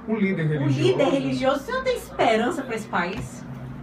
O líder O religioso. líder religioso, você não tem esperança para esse país?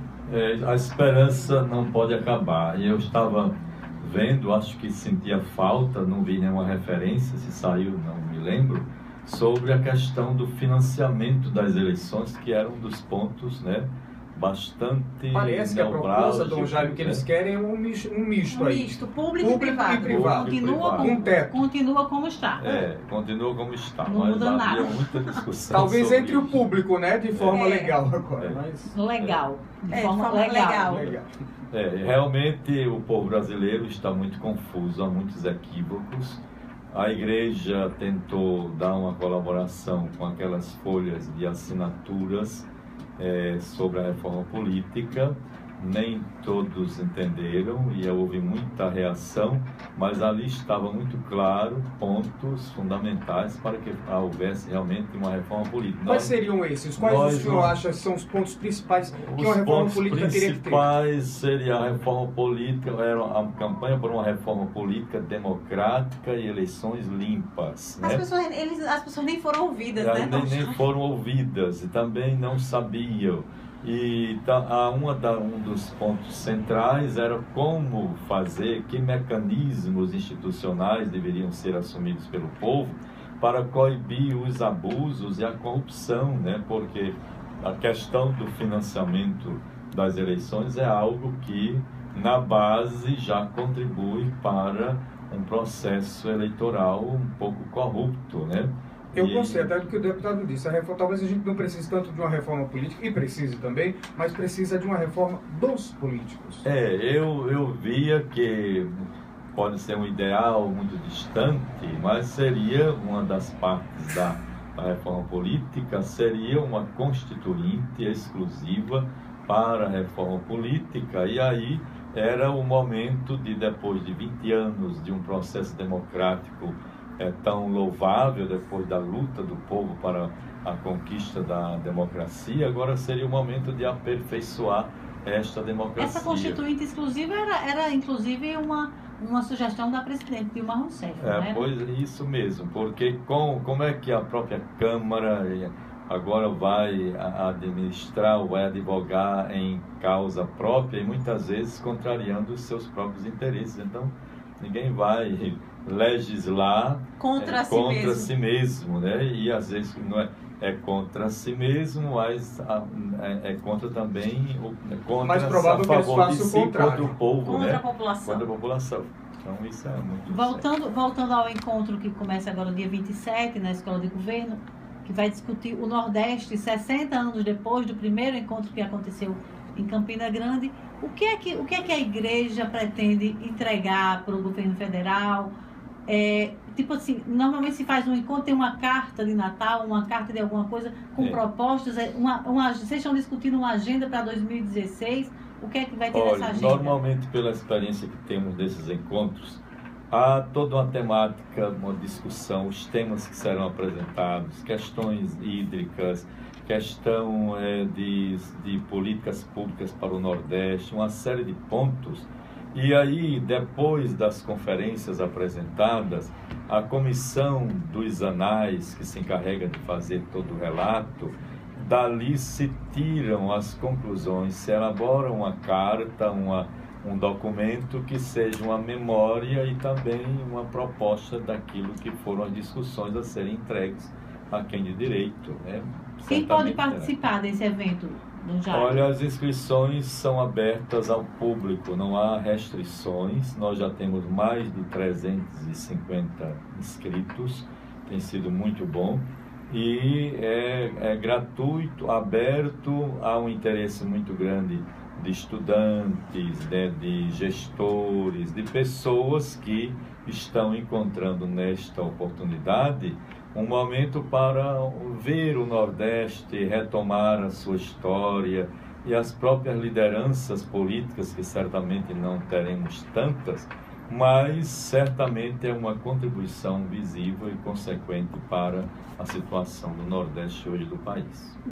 A esperança não pode acabar. E eu estava vendo, acho que sentia falta, não vi nenhuma referência, se saiu, não me lembro, sobre a questão do financiamento das eleições, que era um dos pontos, né, bastante Parece que a proposta, Dom Jaime, que eles querem é um misto Um aí. misto, público e privado. privado. Continua como está. Continua como está, Não mas muda havia nada. muita discussão. Talvez sobre entre o isso. público, né? De forma legal agora. É. Mas... Legal. De De forma forma legal. legal. Realmente o povo brasileiro está muito confuso, há muitos equívocos. A igreja tentou dar uma colaboração com aquelas folhas de assinaturas sobre a reforma política. Nem todos entenderam e houve muita reação, mas ali estava muito claro pontos fundamentais para que houvesse realmente uma reforma política. Quais seriam esses? Quais o senhor acha que são os pontos principais que uma reforma política teria que ter? Os principais seria a reforma política, era a campanha por uma reforma política democrática e eleições limpas. As Né? pessoas nem foram ouvidas, né? Nem foram ouvidas e também não sabiam. E um dos pontos centrais era como fazer, que mecanismos institucionais deveriam ser assumidos pelo povo para coibir os abusos e a corrupção, né? Porque a questão do financiamento das eleições é algo que, na base, já contribui para um processo eleitoral um pouco corrupto, né? Eu gostei até do que o deputado disse. Talvez a gente não precise tanto de uma reforma política, e precise também, mas precisa de uma reforma dos políticos. Eu via que pode ser um ideal muito distante, mas seria uma das partes da reforma política, seria uma constituinte exclusiva para a reforma política, e aí era o momento de, depois de 20 anos de um processo democrático tão louvável, depois da luta do povo para a conquista da democracia, agora seria o momento de aperfeiçoar esta democracia. Essa constituinte exclusiva era inclusive uma sugestão da presidente Dilma Rousseff, né? Pois é, isso mesmo, porque como é que a própria Câmara agora vai administrar ou vai advogar em causa própria e muitas vezes contrariando os seus próprios interesses. Então, ninguém vai legislar contra si mesmo, né? E às vezes não é contra si mesmo, mas é contra também mais provável que eles façam o contrário, contra o povo, contra né? a população. Contra a população. Então isso é muito voltando ao encontro que começa agora dia 27 na Escola de Governo, que vai discutir o Nordeste 60 anos depois do primeiro encontro que aconteceu em Campina Grande. O que é que a igreja pretende entregar para o governo federal? Tipo assim, normalmente se faz um encontro, tem uma carta de Natal, uma carta de alguma coisa com propostas. Vocês estão discutindo uma agenda para 2016. O que é que vai ter nessa agenda? Normalmente, pela experiência que temos desses encontros, há toda uma temática, uma discussão, os temas que serão apresentados, questões hídricas, questão de políticas públicas para o Nordeste, uma série de pontos. E aí, depois das conferências apresentadas, a comissão dos anais, que se encarrega de fazer todo o relato, dali se tiram as conclusões, se elabora uma carta, um documento que seja uma memória e também uma proposta daquilo que foram as discussões a serem entregues a quem de direito, né? Quem pode participar desse evento? Olha, as inscrições são abertas ao público, não há restrições. Nós já temos mais de 350 inscritos, tem sido muito bom. E é gratuito, aberto, há um interesse muito grande de estudantes, né, de gestores, de pessoas que estão encontrando nesta oportunidade um momento para ver o Nordeste, retomar a sua história e as próprias lideranças políticas, que certamente não teremos tantas, mas certamente é uma contribuição visível e consequente para a situação do Nordeste hoje do país.